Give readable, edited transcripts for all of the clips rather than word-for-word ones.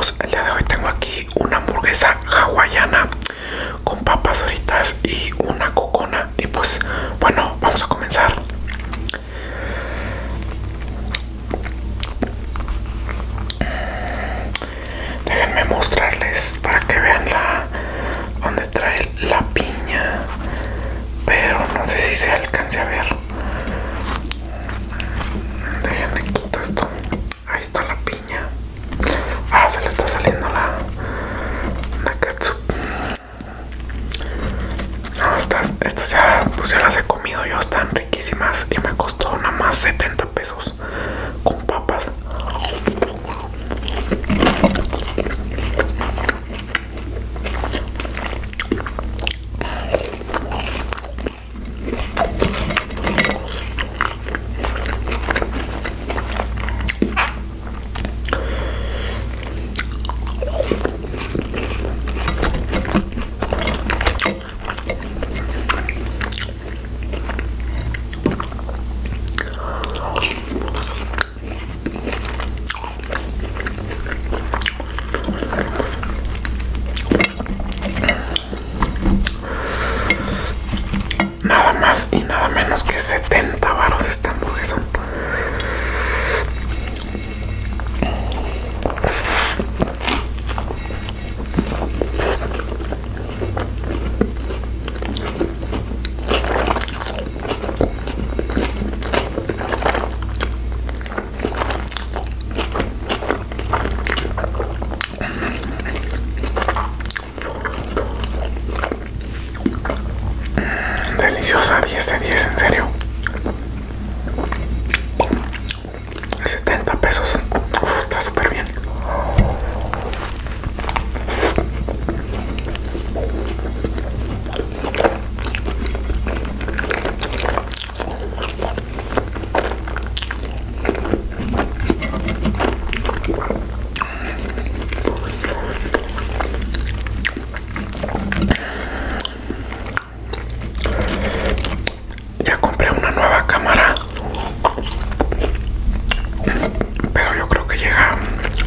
amigos, el día de hoy tengo aquí una hamburguesa hawaiana con papas fritas y una cocona. Y pues bueno, vamos a comenzar. Déjenme mostrarles para que vean donde trae la piña, pero no sé si se alcance a ver. Déjenme quito esto. Ahí está la piña. Ah, se le está saliendo la katsup. No, estas ya, pues ya las he comido yo, están riquísimas y me costó nada más 70 pesos con papas. Nada más y nada menos que 70 varos esta hamburguesa. Deliciosa, 10 de 10, en serio. 70 pesos. Está súper bien. Ya compré una nueva cámara, pero yo creo que llega.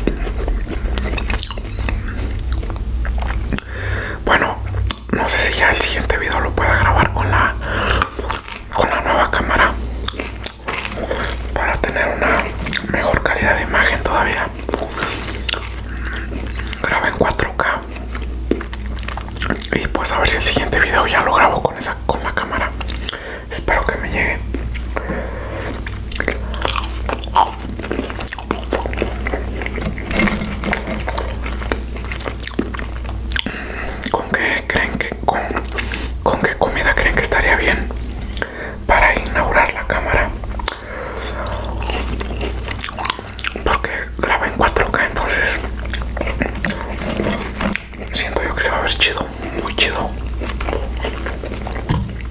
Bueno, no sé si ya el siguiente video lo pueda grabar con la nueva cámara para tener una mejor calidad de imagen todavía. Graba en 4K y pues a ver si el siguiente video ya lo grabo con la cámara. Espero que me llegue. ¿Con qué creen que con qué comida creen que estaría bien para inaugurar la cámara? Porque graba en 4K, entonces siento yo que se va a ver chido, muy chido.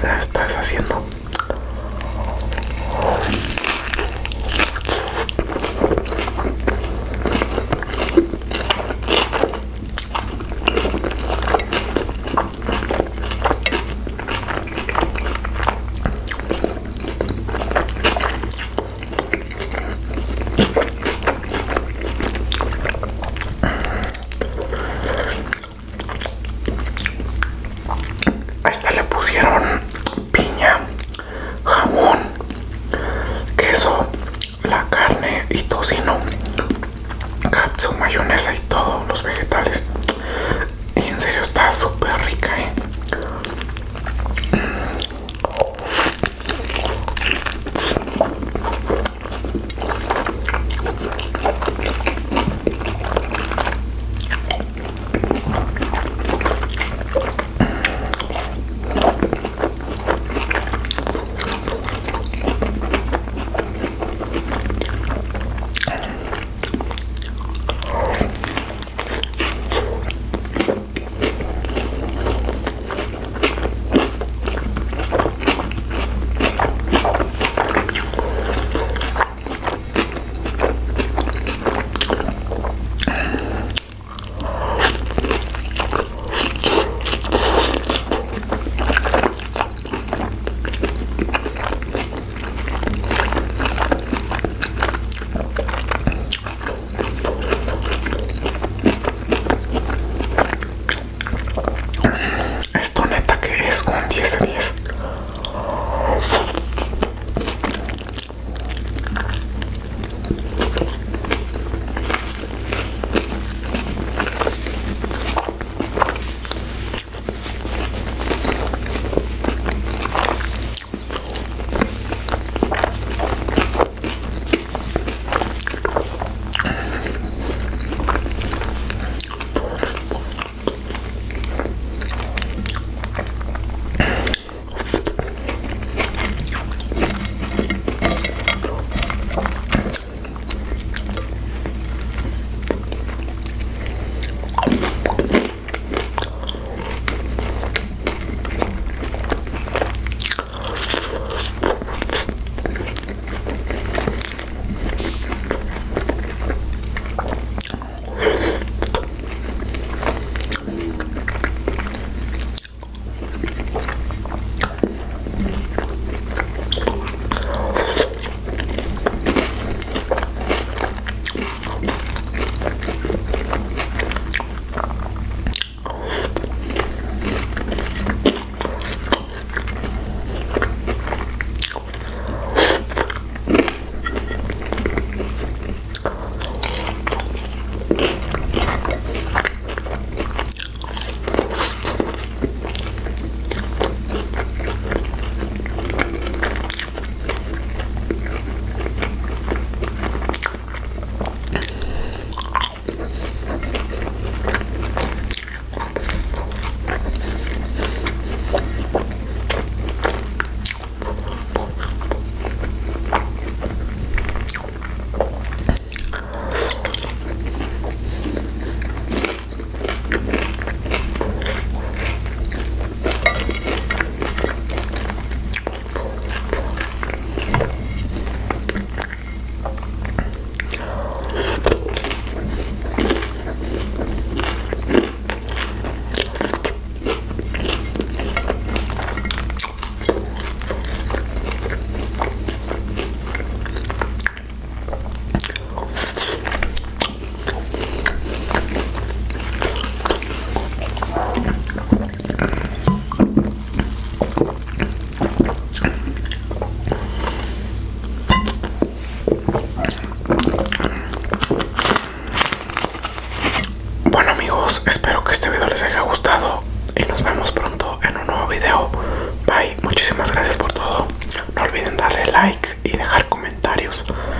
ya está deshaciendo. A esta le pusieron piña, jamón, queso, la carne y tocino, catsup, mayonesa y todos los vegetales. Y en serio está súper rica, Esto neta que es un 10 de 10. Bueno amigos, espero que este video les haya gustado y nos vemos pronto en un nuevo video. Bye, muchísimas gracias por todo. No olviden darle like y dejar comentarios.